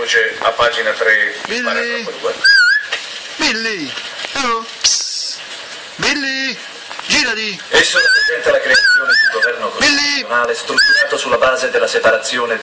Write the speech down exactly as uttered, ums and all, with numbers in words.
luce a pagina tre. Billy! Billy! Oh! Psst. Billy! Girati! Esso rappresenta la creazione di un governo Billy! costituzionale strutturato sulla base della separazione